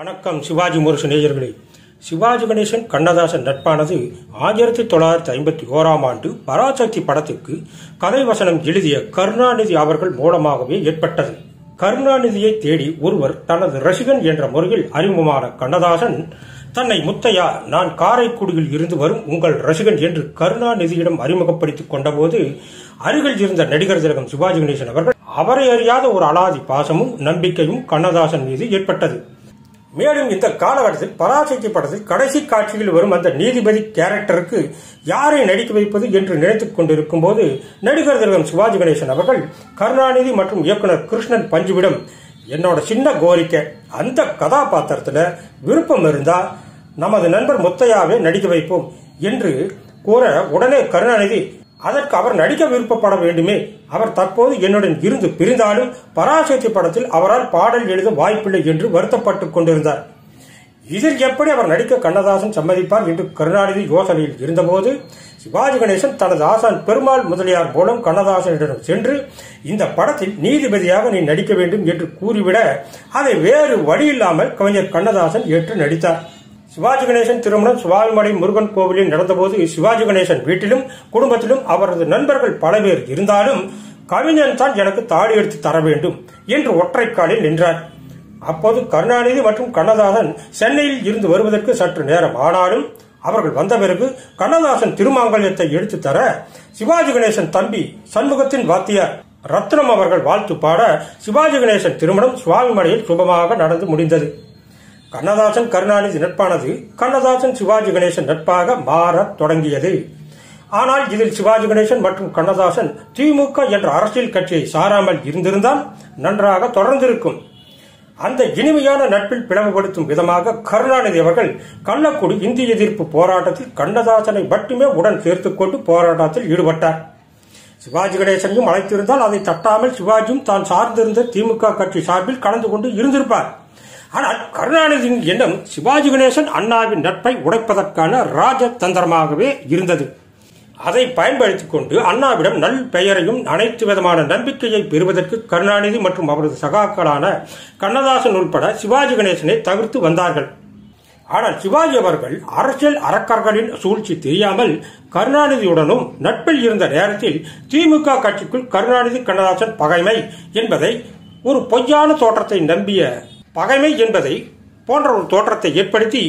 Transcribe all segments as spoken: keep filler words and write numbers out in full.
வணக்கம் சிவாஜி முரசு நேயர்களே. சிவாஜி கணேசன் கண்ணதாசன் நட்பானது ஆயிரத்தி தொள்ளாயிரத்தி ஐம்பத்தி ஓராம் ஆண்டு பராசக்தி படத்திற்கு கதை வசனம் எழுதிய கருணாநிதி அவர்கள் மூலமாகவே ஏற்பட்டது. கருணாநிதியை தேடி ஒருவர் தனது ரசிகன் என்ற முறையில் அறிமுகமான கண்ணதாசன் தன்னை முத்தையா, நான் காரைக்குடியில் இருந்து வரும் உங்கள் ரசிகன் என்று கருணாநிதியிடம் அறிமுகப்படுத்திக் கொண்டபோது அருகில் இருந்த நடிகர் திலகம் சிவாஜி கணேசன் அவர்கள் அவரை அறியாத ஒரு அலாதி பாசமும் நம்பிக்கையும் கண்ணதாசன் மீது ஏற்பட்டது. மேலும் இந்த காலகட்டத்தில் பராசக்தி படத்தில் கடைசி காட்சியில் வரும் அந்த நீதிபதி கேரக்டருக்கு யாரை நடிக்க வைப்பது என்று நினைத்துக் கொண்டிருக்கும் போது நடிகர் திலகம் சிவாஜி கணேசன் அவர்கள் கருணாநிதி மற்றும் இயக்குனர் கிருஷ்ணன் பஞ்சுவிடம் என்னோட சின்ன கோரிக்கை, அந்த கதாபாத்திரத்துல விருப்பம் இருந்தா நமது நண்பர் முத்தையாவே நடிக்க வைப்போம் என்று கூற, உடனே கருணாநிதி அதற்கு அவர் நடிக்க விருப்பப்பட வேண்டுமே, அவர் தற்போது என்னுடன் இருந்து பிரிந்தாலும் பராசக்தி படத்தில் அவரால் பாடல் எழுத வாய்ப்பில்லை என்று வருத்தப்பட்டுக் கொண்டிருந்தார். இதில் எப்படி அவர் நடிக்க கண்ணதாசன் சம்மதிப்பார் என்று கருணாநிதி யோசனையில் இருந்தபோது சிவாஜி கணேசன் தனது ஆசான் பெருமாள் முதலியார் மூலம் கண்ணதாசனிடம் சென்று இந்த படத்தில் நீதிபதியாக நீ நடிக்க வேண்டும் என்று கூறிவிட அதை வேறு வழியில்லாமல் கவிஞர் கண்ணதாசன் ஏற்று நடித்தார். சிவாஜி கணேசன் திருமணம் சுவாமிமலை முருகன் கோவிலில் நடந்தபோது சிவாஜி கணேசன் வீட்டிலும் குடும்பத்திலும் அவரது நண்பர்கள் பல பேர் இருந்தாலும் கவிஞன் தான் எனக்கு தாலி எடுத்து தர வேண்டும் என்று ஒற்றை காலில் நின்றார். அப்போது கருணாநிதி மற்றும் கண்ணதாசன் சென்னையில் இருந்து வருவதற்கு சற்று நேரம் ஆனாலும் அவர்கள் வந்த பிறகு கண்ணதாசன் திருமாங்கல்யத்தை எடுத்து தர சிவாஜி கணேசன் தம்பி சண்முகத்தின் வாத்தியார் ரத்னம் அவர்கள் வாழ்த்து பாட சிவாஜி கணேசன் திருமணம் சுவாமிமலையில் சுபமாக நடந்து முடிந்தது. கண்ணதாசன் கருணாநிதி நட்பானது கண்ணதாசன் சிவாஜி கணேசன் நட்பாக மாற தொடங்கியது. ஆனால் இதில் சிவாஜி கணேசன் மற்றும் கண்ணதாசன் திமுக என்ற அரசியல் கட்சியை சாராமல் இருந்திருந்தால் நன்றாக தொடர்ந்திருக்கும். அந்த இனிமையான நட்பில் பிளவுபடுத்தும் விதமாக கருணாநிதி அவர்கள் கள்ளக்குடி இந்தி எதிர்ப்பு போராட்டத்தில் கண்ணதாசனை மட்டுமே உடன் சேர்த்துக் கொண்டு போராட்டத்தில் ஈடுபட்டார். சிவாஜி கணேசனையும் அழைத்திருந்தால் அதை தட்டாமல் சிவாஜியும் தான் சார்ந்திருந்த திமுக கட்சி சார்பில் கலந்து கொண்டு இருந்திருப்பார். ஆனால் கருணாநிதியின் எண்ணம் சிவாஜி கணேசன் அண்ணாவின் நட்பை உடைப்பதற்கான ராஜதந்திரமாகவே இருந்தது. அதை பயன்படுத்திக் கொண்டு அண்ணாவிடம் நல் பெயரையும் அனைத்து விதமான நம்பிக்கையை பெறுவதற்கு கருணாநிதி மற்றும் அவரது சகாக்களான கண்ணதாசன் உட்பட சிவாஜி கணேசனை தவிர்த்து வந்தார்கள். ஆனால் சிவாஜி அவர்கள் அரசியல் அரக்கர்களின் சூழ்ச்சி தெரியாமல் கருணாநிதியுடனும் நட்பில் இருந்த நேரத்தில் திமுக கட்சிக்குள் கருணாநிதி கண்ணதாசன் பகைமை என்பதை ஒரு பொய்யான தோற்றத்தை நம்பிய பகைமை என்பதை போன்ற ஒரு தோற்றத்தை ஏற்படுத்தி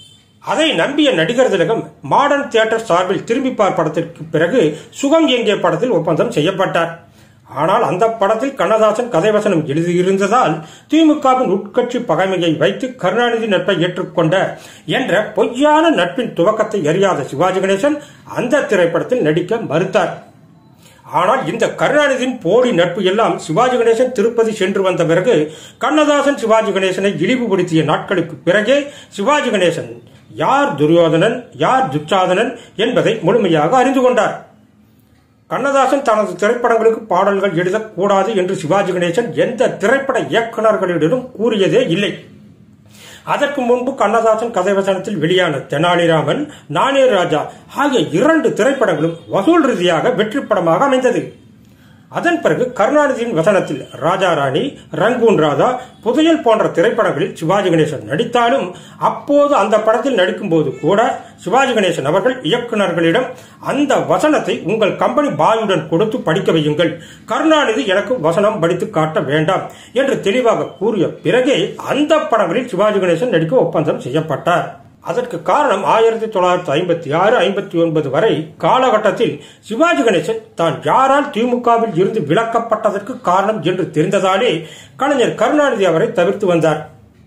அதை நம்பிய நடிகர் திலகம் மாடர்ன் தியேட்டர் சார்பில் திரும்பிப்பார் படத்திற்கு பிறகு சுகம் எங்கே படத்தில் ஒப்பந்தம் செய்யப்பட்டார். ஆனால் அந்த படத்தில் கண்ணதாசன் கதைவசனம் எழுதியிருந்ததால் திமுகவின் உட்கட்சி பகைமையை வைத்து கருணாநிதி நட்பை ஏற்றுக்கொண்ட என்ற பொய்யான நட்பின் துவக்கத்தை அறியாத சிவாஜி கணேசன் அந்த திரைப்படத்தில் நடிக்க மறுத்தார். ஆனால் இந்த கருணாநிதியின் போலி நட்பு எல்லாம் சிவாஜி கணேசன் திருப்பதி சென்று வந்த பிறகு கண்ணதாசன் சிவாஜி கணேசனை இழிவுபடுத்திய நாட்களுக்கு பிறகே சிவாஜி கணேசன் யார் துரியோதனன் யார் துச்சாதனன் என்பதை முழுமையாக அறிந்து கொண்டார். கண்ணதாசன் தனது திரைப்படங்களுக்கு பாடல்கள் எழுதக்கூடாது என்று சிவாஜி கணேசன் எந்த திரைப்பட இயக்குநர்களிடம் கூறியதே இல்லை. அதற்கு முன்பு கண்ணதாசன் கதைவசனத்தில் வெளியான தெனாலிராமன், நானே ராஜா ஆகிய இரண்டு திரைப்படங்களும் வசூல் ரீதியாக வெற்றி படமாக அமைந்தது. அதன் பிறகு கருணாநிதியின் வசனத்தில் ராஜா ராணி, ரங்கூன் ராதா, புதையல் போன்ற திரைப்படங்களில் சிவாஜி கணேசன் நடித்தாலும் அப்போது அந்த படத்தில் நடிக்கும் போது கூட சிவாஜி கணேசன் அவர்கள் இயக்குநர்களிடம் அந்த வசனத்தை உங்கள் கம்பெனி பாயுடன் கொடுத்து படிக்க வையுங்கள், கருணாநிதி எனக்கு வசனம் படித்து காட்ட வேண்டாம் என்று தெளிவாக கூறிய பிறகே அந்த படங்களில் சிவாஜி கணேசன் நடிக்க ஒப்பந்தம் செய்யப்பட்டார். அதற்கு காரணம் ஆயிரத்தி தொள்ளாயிரத்தி ஐம்பத்தி ஆறு ஐம்பத்தி ஒன்பது வரை காலகட்டத்தில் சிவாஜி கணேசன் தான் யாரால் திமுகவில் இருந்து விலக்கப்பட்டதற்கு காரணம் என்று தெரிந்ததாலே கலைஞர் கருணாநிதி அவரை தவிர்த்து வந்தார்.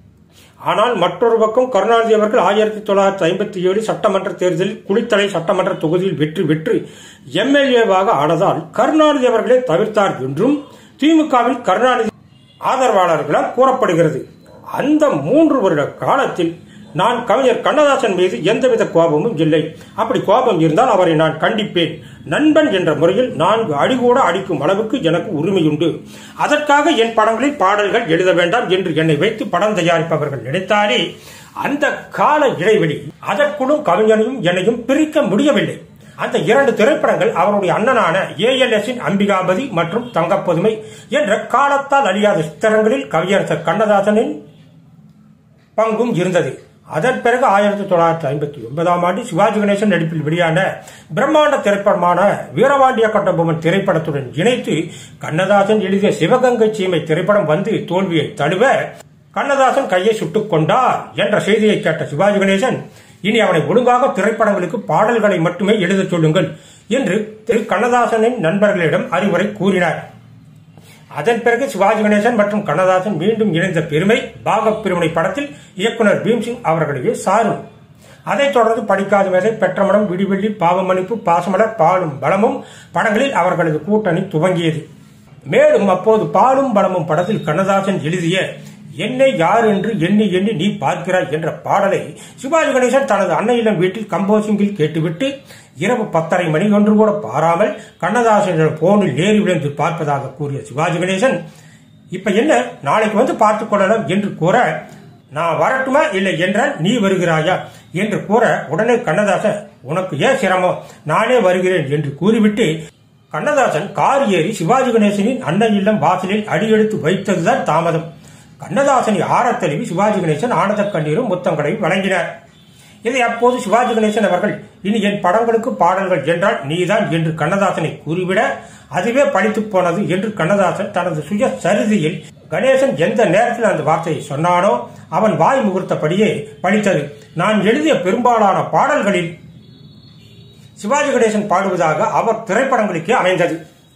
ஆனால் மற்றொரு பக்கம் கருணாநிதி அவர்கள் ஆயிரத்தி தொள்ளாயிரத்தி ஐம்பத்தி ஏழு சட்டமன்ற தேர்தலில் குளித்தலை சட்டமன்ற தொகுதியில் வெற்றி பெற்று எம்எல்ஏவாக ஆனதால் கருணாநிதி அவர்களே தவிர்த்தார் என்றும் திமுகவில் கருணாநிதி ஆதரவாளர்களால் கூறப்படுகிறது. அந்த மூன்று வருட காலத்தில் நான் கவிஞர் கண்ணதாசன் மீது எந்தவித கோபமும் இல்லை. அப்படி கோபம் இருந்தால் அவரை நான் கண்டிப்பேன். நண்பன் என்ற முறையில் நான்கு அடிகூட அடிக்கும் அளவுக்கு எனக்கு உரிமையுண்டு. அதற்காக என் படங்களில் பாடல்கள் எழுத வேண்டாம் என்று என்னை வைத்து படம் தயாரிப்பவர்கள் நினைத்தாலே அந்த கால இடைவெளி அதற்குள்ளும் கவிஞனையும் என்னையும் பிரிக்க முடியவில்லை. அந்த இரண்டு திரைப்படங்கள் அவருடைய அண்ணனான ஏ எல் எஸ் அம்பிகாபதி மற்றும் தங்கப்பதுமை என்ற காலத்தால் அழியாத சித்திரங்களில் கவியரசர் கண்ணதாசனின் பங்கும் இருந்தது. அதன் பிறகு ஆயிரத்தி தொள்ளாயிரத்தி ஐம்பத்தி ஒன்பதாம் ஆண்டு சிவாஜி கணேசன் நடிப்பில் வெளியான பிரம்மாண்ட திரைப்படமான வீரபாண்டிய கட்டபொம்மன் திரைப்படத்துடன் இணைத்து கண்ணதாசன் எழுதிய சிவகங்கை சீமை திரைப்படம் வந்து தோல்வியை தழுவ கண்ணதாசன் கையை சுட்டுக் கொண்டார் என்ற செய்தியை கேட்ட சிவாஜி கணேசன், இனி அவனை ஒழுங்காக திரைப்படங்களுக்கு பாடல்களை மட்டுமே எழுதச் சொல்லுங்கள் என்று திரு கண்ணதாசனின் நண்பர்களிடம் அறிவுரை கூறினார். அதன் பிறகு சிவாஜி கணேசன் மற்றும் கண்ணதாசன் மீண்டும் இணைந்த பெருமை பாகப் பிரிவினை படத்தில் இயக்குனர் பீம்சிங் அவர்களையே சாரும். அதைத் தொடர்ந்து படிக்காத மேதை, பெற்றமடம், விடிவெள்ளி, பாவமணிப்பு, பாசமலர், பாலும் பலமும் படங்களில் அவர்களது கூட்டணி துவங்கியது. மேலும் அப்போது பாலும் பலமும் படத்தில் கண்ணதாசன் எழுதிய என்னை யார் என்று எண்ணி எண்ணி நீ பார்க்கிறாய் என்ற பாடலை சிவாஜி கணேசன் தனது அன்னையிடம் வீட்டில் கம்போசிங்கில் கேட்டுவிட்டு இரவு பத்தரை மணி ஒன்று கூட பாராமல் கண்ணதாசனிடம் போனில் நேரி விழுந்து பார்ப்பதாக கூறிய சிவாஜி கணேசன், இப்ப என்ன நாளைக்கு வந்து பார்த்துக் கொள்ளலாம் என்று கூற, நான் வரட்டுமா இல்லை என்றால் நீ வருகிறாயா என்று கூற, உடனே கண்ணதாசன் உனக்கு ஏன் சிரமம், நானே வருகிறேன் என்று கூறிவிட்டு கண்ணதாசன் கார் ஏறி சிவாஜி கணேசனின் அன்னை இல்லம் வாசலில் அடியெடுத்து வைத்ததுதான் தாமதம். கண்ணதாசனை ஆரத்தழுவி சிவாஜி கணேசன் ஆனந்த கண்ணீரும் முத்தங்களையும் வழங்கினார். இதை அப்போது சிவாஜி கணேசன் அவர்கள், இனி என் படங்களுக்கு பாடல்கள் என்றால் நீதான் என்று கண்ணதாசனை கூறிவிட அதுவே பழித்து போனது என்று கண்ணதாசன் தனது சுய சரிதையில் கணேசன் எந்த நேரத்தில் அந்த வார்த்தையை சொன்னானோ அவன் வாய் முகூர்த்தபடியே பழித்தது. நான் எழுதிய பெரும்பாலான பாடல்களில் சிவாஜி கணேசன் பாடுவதாக அவர் திரைப்படங்களுக்கே அமைந்தது.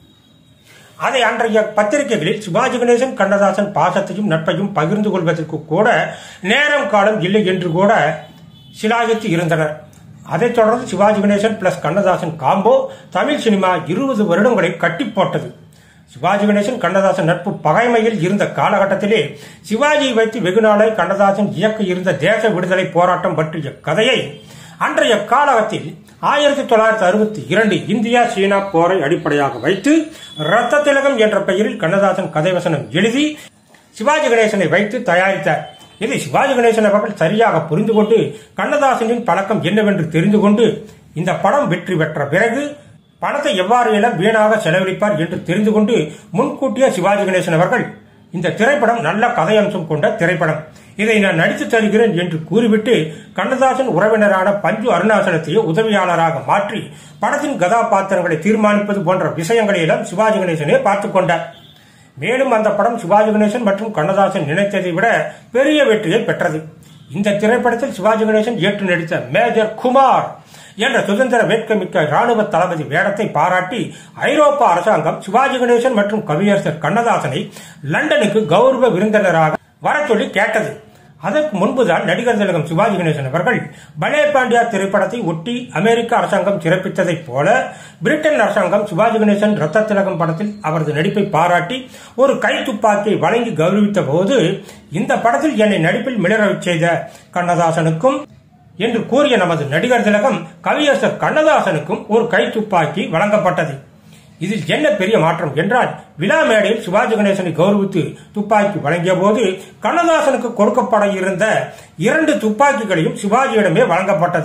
அதை அன்றைய பத்திரிகைகளில் சிவாஜி கணேசன் கண்ணதாசன் பாசத்தையும் நட்பையும் பகிர்ந்து கொள்வதற்கு கூட நேரம் காலம் இல்லை என்று கூட சிலாகித்து இருந்தனர். அதைத் தொடர்ந்து Sivaji Ganesan plus Kannadasan combo Tamil cinema இருபது வருடங்களை கட்டி போட்டது. சிவாஜி கணேசன் கண்ணதாசன் நட்பு பகைமையில் இருந்த காலகட்டத்திலே சிவாஜியை வைத்து வெகுநாளாய் கண்ணதாசன் இயக்க இருந்த தேச விடுதலை போராட்டம் பற்றிய கதையை அன்றைய காலகட்டத்தில் ஆயிரத்தி தொள்ளாயிரத்தி அறுபத்தி இரண்டு இந்தியா சீனா போரை அடிப்படையாக வைத்து ரத்த திலகம் என்ற பெயரில் கண்ணதாசன் கதைவசனம் எழுதி சிவாஜி கணேசனை வைத்து தயாரித்தார். இதை சிவாஜி கணேசன் அவர்கள் சரியாக புரிந்து கொண்டு கண்ணதாசனின் பழக்கம் என்னவென்று தெரிந்து கொண்டு இந்த படம் வெற்றி பெற்ற பிறகு பணத்தை எவ்வாறு எல்லாம் வீணாக செலவழிப்பார் என்று தெரிந்து கொண்டு முன்கூட்டிய சிவாஜி கணேசன் அவர்கள் இந்த திரைப்படம் நல்ல கதையம்சம் கொண்ட திரைப்படம், இதை நான் நடித்து தருகிறேன் என்று கூறிவிட்டு கண்ணதாசன் உறவினரான பஞ்சு அருணாசலத்தையே உதவியாளராக மாற்றி படத்தின் கதாபாத்திரங்களை தீர்மானிப்பது போன்ற விஷயங்களை எல்லாம் சிவாஜி கணேசனே பார்த்துக் கொண்டார். மேலும் அந்த படம் சிவாஜி கணேசன் மற்றும் கண்ணதாசன் நினைத்ததை விட பெரிய வெற்றியை பெற்றது. இந்த திரைப்படத்தில் சிவாஜி கணேசன் ஏற்று நடித்த மேஜர் குமார் என்ற சுதந்திர வேட்கைமிக்க ராணுவ தளபதி வேடத்தை பாராட்டி ஐரோப்பா அரசாங்கம் சிவாஜி கணேசன் மற்றும் கவியரசர் கண்ணதாசனை லண்டனுக்கு கௌரவ விருந்தினராக வர சொல்லி கேட்டது. அதற்கு முன்புதான் நடிகர் திலகம் சிவாஜி கணேசன் அவர்கள் பலே பாண்டியா திரைப்படத்தை ஒட்டி அமெரிக்க அரசாங்கம் சிறப்பித்ததைப் போல பிரிட்டன் அரசாங்கம் சிவாஜி கணேசன் ரத்த திலகம் படத்தில் அவரது நடிப்பை பாராட்டி ஒரு கை துப்பாக்கியை வழங்கி கௌரவித்த போது இந்த படத்தில் என்னை நடிப்பில் மிளறச் செய்த கண்ணதாசனுக்கும் என்று கூறிய நமது நடிகர் திலகம் கவியரசர் கண்ணதாசனுக்கும் ஒரு கை துப்பாக்கி வழங்கப்பட்டது. இதில் என்ன பெரிய மாற்றம் என்றால் விழா மேடையில் சிவாஜி கணேசனை கௌரவித்து துப்பாக்கி வழங்கிய போது கண்ணதாசனுக்கு கொடுக்கப்பட இருந்த இரண்டு துப்பாக்கிகளையும் சிவாஜியிடமே வழங்கப்பட்டது.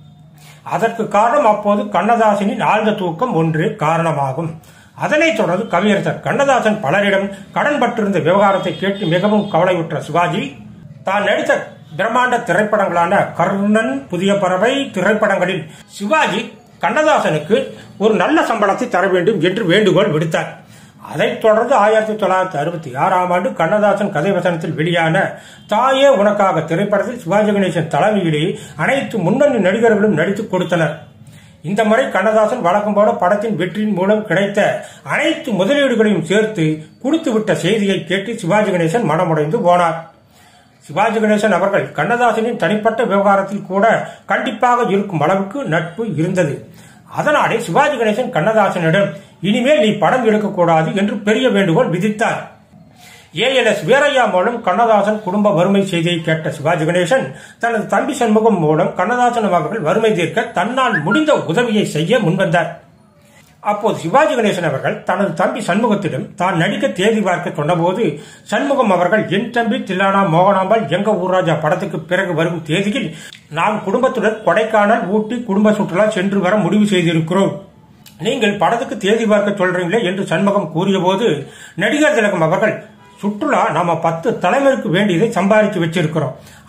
அதற்கு காரணம் அப்போது கண்ணதாசனின் ஆழ்ந்த தூக்கம் ஒன்றே காரணமாகும். அதனைத் தொடர்ந்து கவியரசர் கண்ணதாசன் பலரிடம் கடன் பட்டிருந்த விவகாரத்தை கேட்டு மிகவும் கவலையுற்ற சிவாஜி தான் நடித்த பிரம்மாண்ட திரைப்படங்களான கர்ணன், புதிய பறவை திரைப்படங்களில் சிவாஜி கண்ணதாசனுக்கு ஒரு நல்ல சம்பளத்தை தர வேண்டும் என்று வேண்டுகோள் விடுத்தார். அதைத் தொடர்ந்து ஆயிரத்தி தொள்ளாயிரத்தி அறுபத்தி ஆறாம் ஆண்டு கண்ணதாசன் கதைவசனத்தில் வெளியான தாயே உனக்காக திரைப்படத்தில் சிவாஜி கணேசன் தலைமையிலேயே அனைத்து முன்னணி நடிகர்களும் நடித்துக் கொடுத்தனர். இந்த முறை கண்ணதாசன் வழக்கம் போல படத்தின் வெற்றியின் மூலம் கிடைத்த அனைத்து முதலீடுகளையும் சேர்த்து கொடுத்துவிட்ட செய்தியை கேட்டு சிவாஜி கணேசன் மனமுடைந்து போனார். சிவாஜி கணேசன் அவர்கள் கண்ணதாசனின் தனிப்பட்ட விவகாரத்தில் கூட கண்டிப்பாக இருக்கும் அளவுக்கு நட்பு இருந்தது. அதனாலே சிவாஜி கணேசன் கண்ணதாசனிடம் இனிமேல் நீ படம் எடுக்கக்கூடாது என்று பெரிய வேண்டுகோள் விதித்தார். ஏ எல் எஸ் வீரையா மூலம் கண்ணதாசன் குடும்ப வறுமை செய்தியை கேட்ட சிவாஜி கணேசன் தனது தம்பி சண்முகம் மூலம் கண்ணதாசன் அவர்கள் வறுமை தீர்க்க தன்னால் முடிந்த உதவியை செய்ய முன்வந்தார். அப்போது சிவாஜி கணேசன் அவர்கள் தனது தம்பி சண்முகத்திடம் தான் நடிக்க தேதி பார்க்க சொன்னபோது சண்முகம் அவர்கள் என் தம்பி தில்லானா மோகனாம்பாள் எங்க ஊர்ராஜா படத்துக்கு பிறகு வரும் தேதியில் நாம் குடும்பத்துடன் கொடைக்கானல், ஊட்டி குடும்ப சுற்றுலா சென்று வர முடிவு செய்திருக்கிறோம். நீங்கள் படத்துக்கு தேதி பார்க்க சொல்றீங்களே என்று சண்முகம் கூறிய போது நடிகர் திலகம் அவர்கள் சுற்றுலா நாம பத்து தலைமுறைக்கு வேண்டியதை சம்பாதிச்சு வச்சிருக்கிறோம்,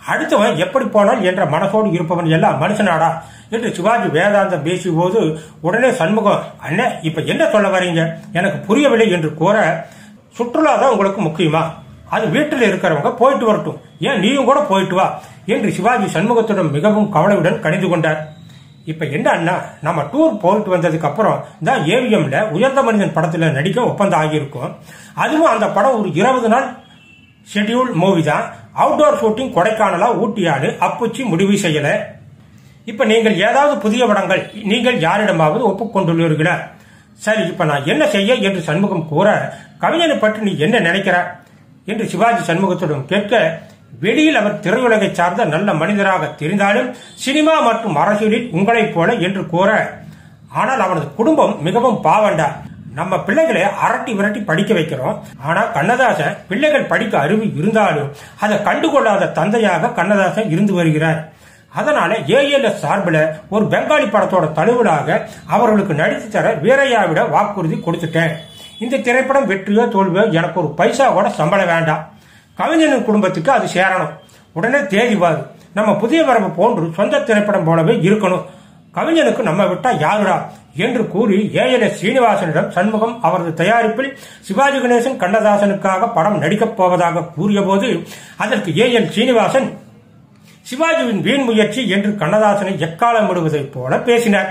அடுத்தவன் எப்படி போனால் என்ற மனசோடு இருப்பவன் எல்லாம் மனுஷனாடா என்று சிவாஜி வேதாந்தம் பேசிய போது உடனே சண்முகம், அண்ணே இப்ப என்ன சொல்ல வரீங்க, எனக்கு புரியவில்லை என்று கூற, சுற்றுலா தான் உங்களுக்கு முக்கியமா, அது வீட்டில் இருக்கிறவங்க போயிட்டு வரட்டும், ஏன் நீயும் கூட போயிட்டு வா என்று சிவாஜி சண்முகத்துடன் மிகவும் கவலையுடன் கணிந்து கொண்டார். இப்ப என்ன அண்ணா, நம்ம டூர் போயிட்டு வந்ததுக்கு அப்புறம் தான் ஏவிஎம்ல உயர்ந்த மனிதன் படத்துல நடிக்க ஒப்பந்தம் ஆகியிருக்கும். அதுவும் அந்த படம் ஒரு இருபது நாள் ஷெட்யூல் மூவி தான். அவுட்டோர் ஷூட்டிங் கொடைக்கானலா ஊட்டியாடு அப்புச்சி முடிவு செய்யல. இப்ப நீங்கள் ஏதாவது புதிய படங்கள் நீங்கள் யாரிடமாவது ஒப்புக்கொண்டுள்ளீர்களா? சரி, இப்ப நான் என்ன செய்ய என்று சண்முகம் கூற, கவிஞனை பற்றி நீ என்ன நினைக்கிற என்று சிவாஜி சண்முகத்திடம் கேட்க, வெளியில் அவர் திரையுலகை சார்ந்த நல்ல மனிதராக தெரிந்தாலும் சினிமா மற்றும் அரசியலில் உங்களைப் போல என்று கூற, ஆனால் அவனது குடும்பம் மிகவும் பாவண்டா, நம்ம பிள்ளைகளை அரட்டி விரட்டி படிக்க வைக்கிறோம். ஆனா கண்ணதாசன் பிள்ளைகள் படிக்க அறிவு இருந்தாலும் அதை கண்டுகொள்ளாத தந்தையாக கண்ணதாசன் இருந்து வருகிறார். அதனால ஏஎல்எஸ் சார்பில் ஒரு பெங்காலி படத்தோட தழுவலாக அவர்களுக்கு நடித்து தர வீரையாவிட வாக்குறுதி கொடுத்துட்டேன். இந்த திரைப்படம் வெற்றியோ தோல்வியோ எனக்கு ஒரு பைசா கூட சம்பளம் வேண்டாம். கவிஞனின் குடும்பத்துக்கு அது சேரணும். உடனே தேதிவாது நம்ம புதிய வரம்பு போன்று சொந்த திரைப்படம் போலவே இருக்கணும். கவிஞனுக்கு நம்ம விட்டா யாருடா என்று கூறி ஏஎல்எஸ் சீனிவாசனிடம் சண்முகம் அவரது தயாரிப்பில் சிவாஜி கணேசன் கண்ணதாசனுக்காக படம் நடிக்கப் போவதாக கூறிய போது அதற்கு ஏ எல் சீனிவாசன் சிவாஜியின் வீண் முயற்சி என்று கண்ணதாசனை எக்காலம் விடுவதைப் போல பேசினார்.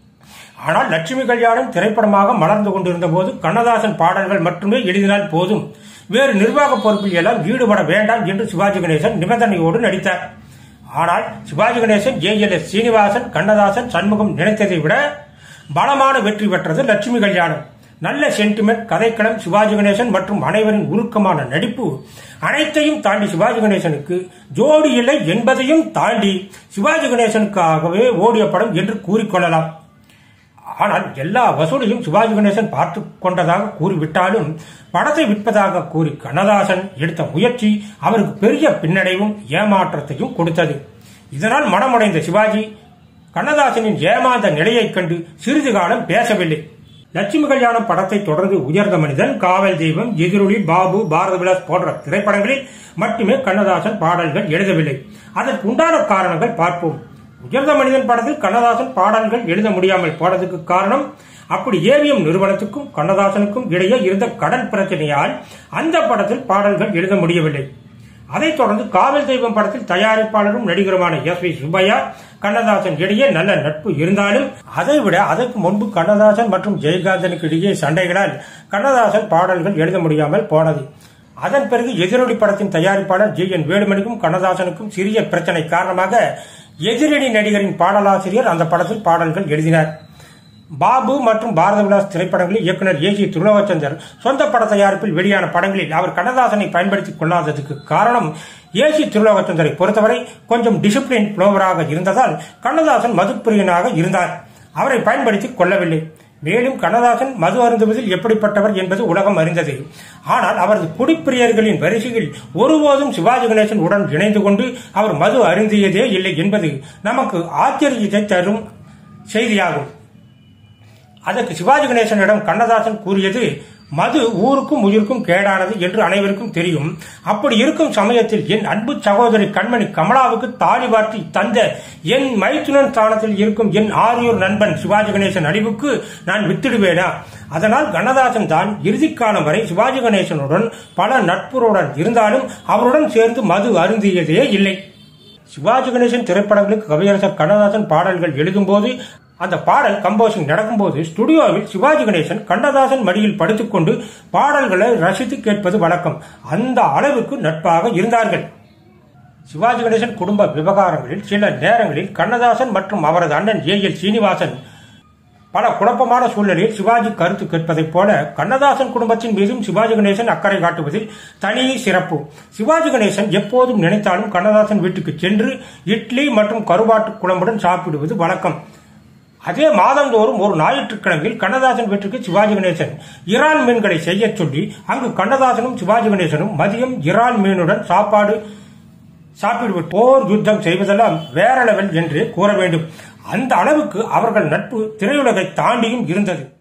ஆனால் லட்சுமி கல்யாணம் திரைப்படமாக மலர்ந்து கொண்டிருந்த போது கண்ணதாசன் பாடல்கள் மட்டுமே எழுதினால் போதும், வேறு நிர்வாக பொறுப்பில் எல்லாம் ஈடுபட வேண்டாம் என்று சிவாஜி கணேசன் நிபந்தனையோடு நடித்தார். ஆனால் Sivaji Ganesan, A L S Srinivasan, Kannadasan, Shanmugam நினைத்ததை விட பலமான வெற்றி பெற்றது லட்சுமி கல்யாணம். நல்ல சென்டிமெண்ட், கதைக்களம், சிவாஜி கணேசன் மற்றும் அனைவரின் உருக்கமான நடிப்பு அனைத்தையும் தாண்டி சிவாஜி கணேசனுக்கு ஜோடி இல்லை என்பதையும் தாண்டி சிவாஜி கணேசனுக்காகவே ஓடிய படம் என்று கூறிக்கொள்ளலாம். ஆனால் எல்லா வசூலையும் சிவாஜி கணேசன் பார்த்து கொண்டதாக கூறிவிட்டாலும் படத்தை விற்பதாக கூறி கண்ணதாசன் எடுத்த முயற்சி அவருக்கு பெரிய பின்னடைவும் ஏமாற்றத்தையும் கொடுத்தது. இதனால் மனமுடைந்த சிவாஜி கண்ணதாசனின் ஏமாந்த நிலையைக் கண்டு சிறிது காலம் பேசவில்லை. லட்சுமி கல்யாணம் படத்தை தொடர்ந்து உயர்ந்த மனிதன், காவல் தெய்வம், எதிரொலி, பாபு, பாரத விலாஸ் போன்ற திரைப்படங்களில் மட்டுமே கண்ணதாசன் பாடல்கள் எழுதவில்லை. அதற்கு உண்டான காரணங்கள் பார்ப்போம். உயர்ந்த மனிதன் படத்தில் கண்ணதாசன் பாடல்கள் எழுத முடியாமல் போனதுக்கு காரணம், அப்படி ஏவிஎம் நிறுவனத்துக்கும் கண்ணதாசனுக்கும் இடையே இருந்த கடன் பிரச்சனையால் அந்த படத்தில் பாடல்கள் எழுத முடியவில்லை. அதைத் தொடர்ந்து காவல் தெய்வம் படத்தில் தயாரிப்பாளரும் நடிகருமான எஸ் வி சுப்பையா கண்ணதாசன் இடையே நல்ல நட்பு இருந்தாலும் அதைவிட அதற்கு முன்பு கண்ணதாசன் மற்றும் ஜெயகாந்தனுக்கு இடையே சண்டைகளால் கண்ணதாசன் பாடல்கள் எழுத முடியாமல் போனது. அதன் பிறகு எதிரொலி படத்தின் தயாரிப்பாளர் ஜி என் வேலுமணிக்கும் கண்ணதாசனுக்கும் சிறிய பிரச்சனை காரணமாக எதிரணி நடிகரின் பாடலாசிரியர் அந்த படத்தில் பாடல்கள் எழுதினார். பாபு மற்றும் பாரத விலாஸ் திரைப்படங்களில் இயக்குநர் ஏ சி திருலோகச்சந்தர் சொந்த பட தயாரிப்பில் வெளியான படங்களில் அவர் கண்ணதாசனை பயன்படுத்திக் கொள்ளாததுக்கு காரணம், ஏ சி திருலோகச்சந்தரை பொறுத்தவரை கொஞ்சம் டிசிப்ளின் புலவராக இருந்ததால் கண்ணதாசன் மதுப்பிரியனாக இருந்தார். அவரை பயன்படுத்திக் கொள்ளவில்லை. மேலும் கண்ணதாசன் மது அருந்துவதில் எப்படிப்பட்டவர் என்பது உலகம் அறிந்தது. ஆனால் அவரது குடிப்பிரியர்களின் வரிசையில் ஒருபோதும் சிவாஜி கணேசன் உடன் இணைந்து கொண்டு அவர் மது அருந்தியதே இல்லை என்பது நமக்கு ஆச்சரியத்தை தரும் செய்தியாகும். அதற்கு சிவாஜி கணேசனிடம் கண்ணதாசன் கூறியது, மது ஊருக்கும் உயிருக்கும் கேடானது என்று அனைவருக்கும் தெரியும். அப்படி இருக்கும் சமயத்தில் என் அன்பு சகோதரி கண்மணி கமலாவுக்கு தாலி வார்த்தி தந்த என் மைத்துனன் ஸ்தானத்தில் இருக்கும் என் ஆரியூர் நண்பன் சிவாஜி கணேசன் அழிவுக்கு நான் வித்திடுவேனா? அதனால் கண்ணதாசன் தான் இறுதிக்காலம் வரை சிவாஜி கணேசனுடன் பல நட்புடன் இருந்தாலும் அவருடன் சேர்ந்து மது அருந்தியதே இல்லை. சிவாஜி கணேசன் திரைப்படங்களுக்கு கவியரசர் கண்ணதாசன் பாடல்கள் எழுதும் போது அந்த பாடல் கம்போசிங் நடக்கும்போது ஸ்டுடியோவில் சிவாஜி கணேசன் கண்ணதாசன் மடியில் படுத்துக்கொண்டு பாடல்களை ரசித்து கேட்பது வழக்கம். அந்த அளவுக்கு நட்பாக இருந்தார்கள். சிவாஜி கணேசன் குடும்ப விவகாரங்களில் சில நேரங்களில் கண்ணதாசன் மற்றும் அவரது அண்ணன் ஏ எல் சீனிவாசன் பல குழப்பமான சூழ்நிலையில் சிவாஜி கருத்து கேட்பதைப் போல கண்ணதாசன் குடும்பத்தின் மீதும் சிவாஜி கணேசன் அக்கறை காட்டுவதில் தனி சிறப்பு. சிவாஜி கணேசன் எப்போதும் நினைத்தாலும் கண்ணதாசன் வீட்டுக்கு சென்று இட்லி மற்றும் கருவாட்டு குழம்புடன் சாப்பிடுவது வழக்கம். அதே மாதந்தோறும் ஒரு ஞாயிற்றுக்கிழமையில் கண்ணதாசன் வீட்டுக்கு சிவாஜி கணேசன் இறால் மீன்களை செய்ய சொல்லி அங்கு கண்ணதாசனும் சிவாஜி கணேசனும் மதியம் இறால் மீனுடன் சாப்பாடு சாப்பிடுவது போர் யுத்தம் செய்வதெல்லாம் வேற லெவல் என்று கூற வேண்டும். அந்த அளவுக்கு அவர்கள் நட்பு திரையுலகை தாண்டியும் இருந்தது.